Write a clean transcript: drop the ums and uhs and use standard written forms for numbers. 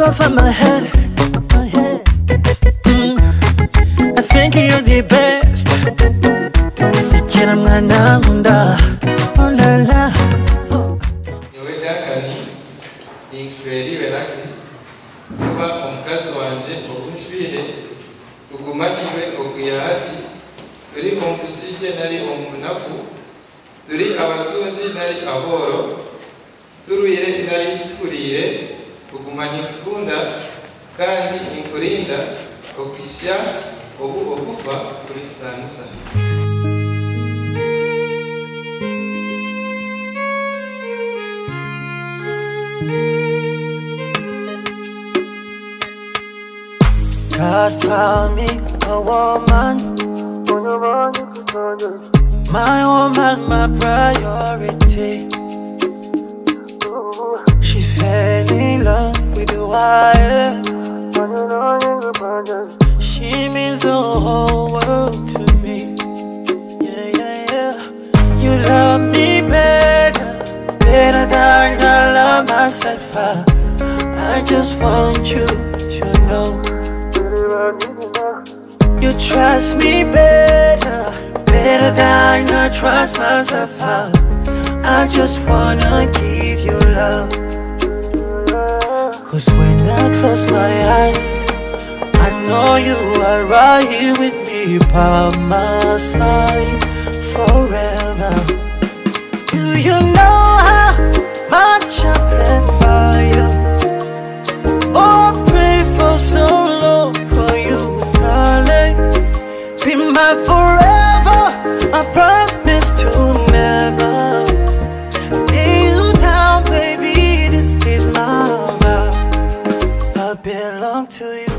over my head. I think you're the best. Sikira mwana nkunda. Oh la la. Yewe dakani inshweri belaki kuba omukazi wanje obunshwire tugumaniwe okuyahati turi omusije nari omunaku turi abatunzi nari aboro turuyire nari tukurire tugumani kunda kandi inkurinda okisya obu okufa kuri stanisa. God found me a woman, my woman, my priority. She fell in love with the wire. She means the whole world to me. Yeah, yeah, yeah. You love me better than I love myself. I just want you to know. You trust me better than I trust myself. I just wanna give you love. Cause when I close my eyes, I know you are right here with me by my side forever. Do you know how much I plan for you? Oh, I pray for so long for you, darling. Be my forever, I promise to never lay you down, baby. This is my vow. I belong to you.